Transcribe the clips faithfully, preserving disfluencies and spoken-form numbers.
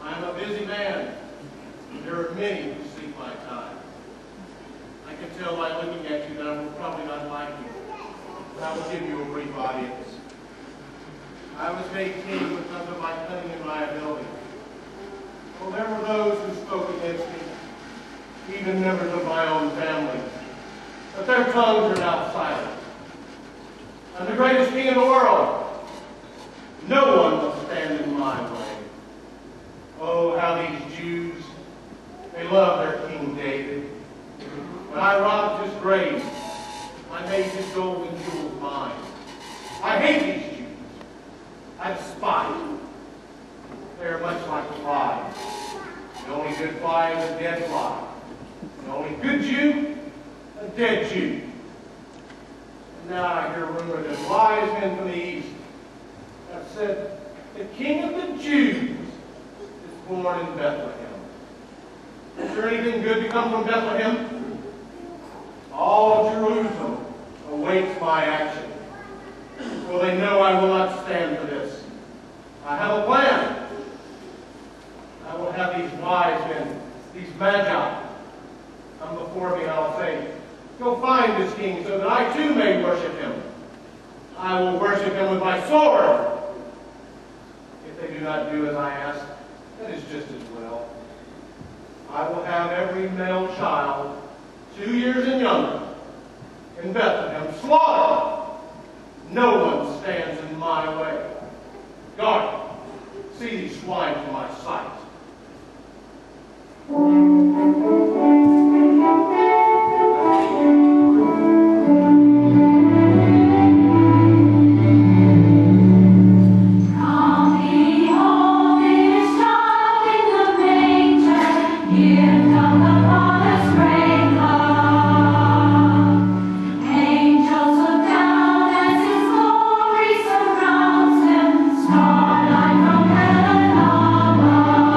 I'm a busy man. There are many who seek my time. I can tell by looking at you that I will probably not like you, but I will give you a brief audience. I was made king because of my cunning and my ability. Well, there were those who spoke against me, even members of my own family. But their tongues are now silent. I'm the greatest king in the world. No one will stand in my way. Oh, how these Jews, they love their King David. When I robbed his grave, I made his gold and jewels mine. I hate these Jews. I despise them. They are much like flies. The only good fly is a dead fly. The only good Jew, a dead Jew. And now I hear rumor that wise men from the east have said the King of the Jews is born in Bethlehem. Is there anything good to come from Bethlehem? All of Jerusalem awaits my action. Well, they know I will not stand for this. I have a plan. I will have these wise men, these magi, come before me, and I'll say, go find this king so that I too may worship him. I will worship him with my sword. If they do not do as I ask, that is just as well. I will have every male child, two years and younger, in Bethlehem slaughtered. No one stands in my way. Guard, see these swine from my sight. Start like from heaven above.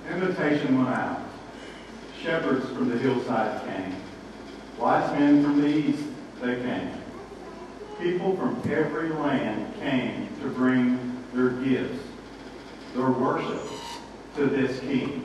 Invitation went out. Shepherds from the hillside came. Wise men from the east, they came. People from every land came to bring their gifts, their worship to this King.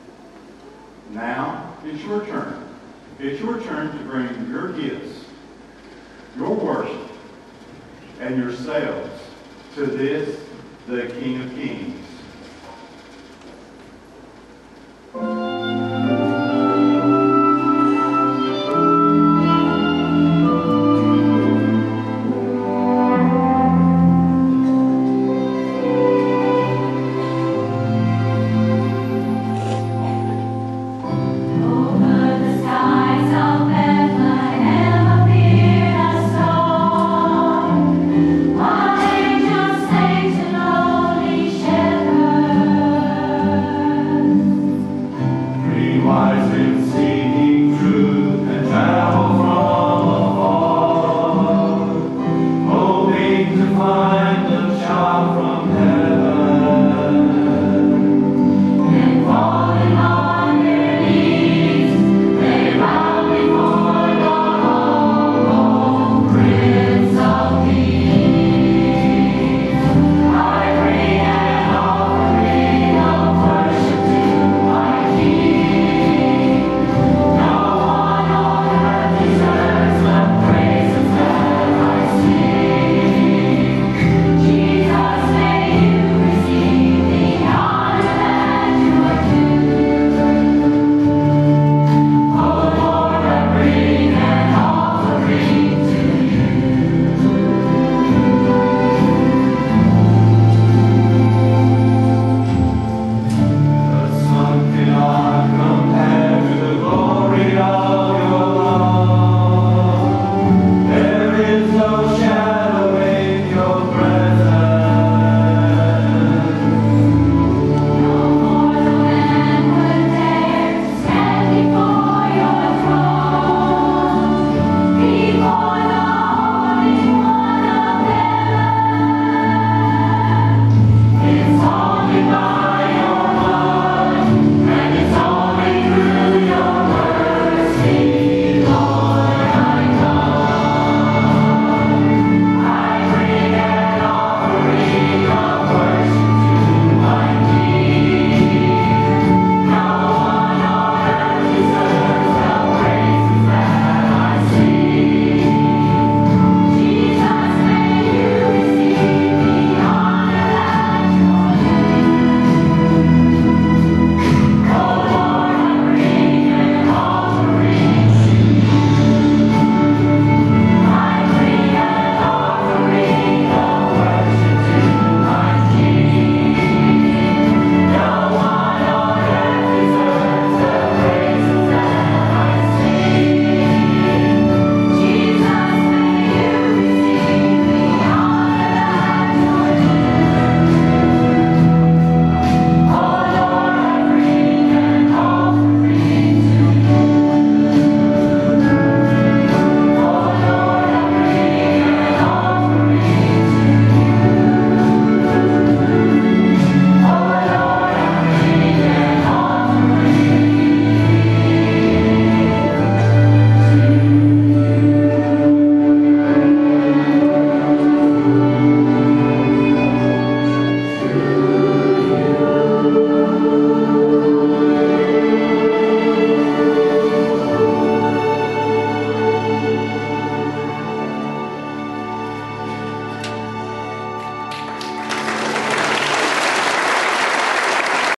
Now it's your turn. It's your turn to bring your gifts, your worship, and yourselves to this, the King of Kings.